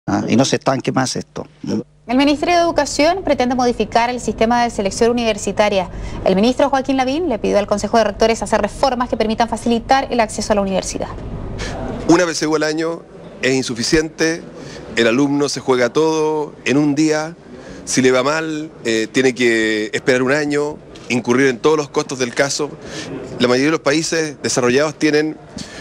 y no se estanque más esto. El Ministerio de Educación pretende modificar el sistema de selección universitaria. El ministro Joaquín Lavín le pidió al Consejo de Rectores hacer reformas que permitan facilitar el acceso a la universidad. Una PSU al año es insuficiente, el alumno se juega todo en un día, si le va mal tiene que esperar un año, incurrir en todos los costos del caso. La mayoría de los países desarrollados tienen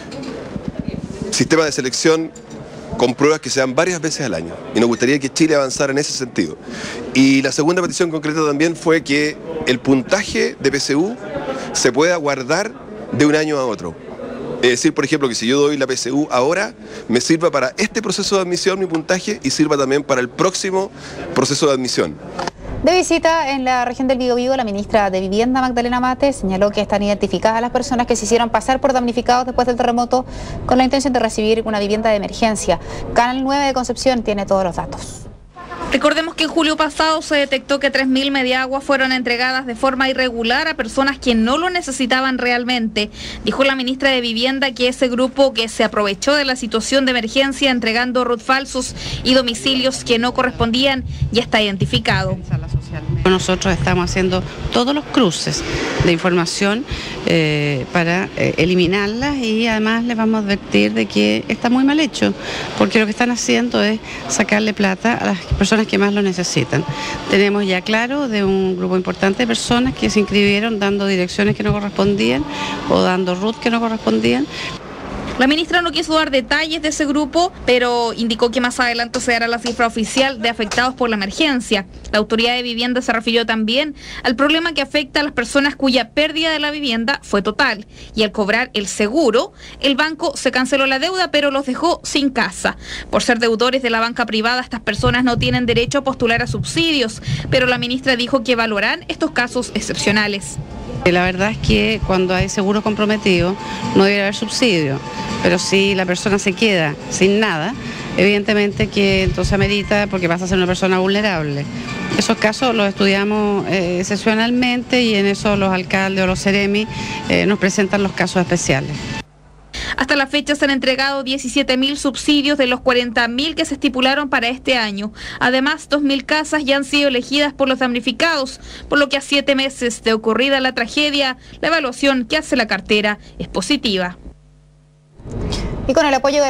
sistemas de selección con pruebas que se dan varias veces al año y nos gustaría que Chile avanzara en ese sentido. Y la segunda petición concreta también fue que el puntaje de PSU se pueda guardar de un año a otro. Es decir, por ejemplo, que si yo doy la PSU ahora, me sirva para este proceso de admisión mi puntaje y sirva también para el próximo proceso de admisión. De visita en la región del Biobío, la ministra de Vivienda, Magdalena Mate, señaló que están identificadas las personas que se hicieron pasar por damnificados después del terremoto con la intención de recibir una vivienda de emergencia. Canal 9 de Concepción tiene todos los datos. Recordemos que en julio pasado se detectó que 3.000 mediaguas fueron entregadas de forma irregular a personas que no lo necesitaban realmente. Dijo la ministra de Vivienda que ese grupo que se aprovechó de la situación de emergencia entregando RUT falsos y domicilios que no correspondían ya está identificado. Nosotros estamos haciendo todos los cruces de información para eliminarlas y además les vamos a advertir de que está muy mal hecho, porque lo que están haciendo es sacarle plata a las personas que más lo necesitan. Tenemos ya claro de un grupo importante de personas que se inscribieron dando direcciones que no correspondían o dando RUT que no correspondían. La ministra no quiso dar detalles de ese grupo, pero indicó que más adelante se dará la cifra oficial de afectados por la emergencia. La autoridad de vivienda se refirió también al problema que afecta a las personas cuya pérdida de la vivienda fue total. Y al cobrar el seguro, el banco se canceló la deuda, pero los dejó sin casa. Por ser deudores de la banca privada, estas personas no tienen derecho a postular a subsidios, pero la ministra dijo que evaluarán estos casos excepcionales. La verdad es que cuando hay seguro comprometido no debe haber subsidio, pero si la persona se queda sin nada, evidentemente que entonces amerita porque vas a ser una persona vulnerable. Esos casos los estudiamos excepcionalmente y en eso los alcaldes o los seremi nos presentan los casos especiales. Hasta la fecha se han entregado 17.000 subsidios de los 40.000 que se estipularon para este año. Además, 2.000 casas ya han sido elegidas por los damnificados, por lo que a 7 meses de ocurrida la tragedia, la evaluación que hace la cartera es positiva. Y con el apoyo de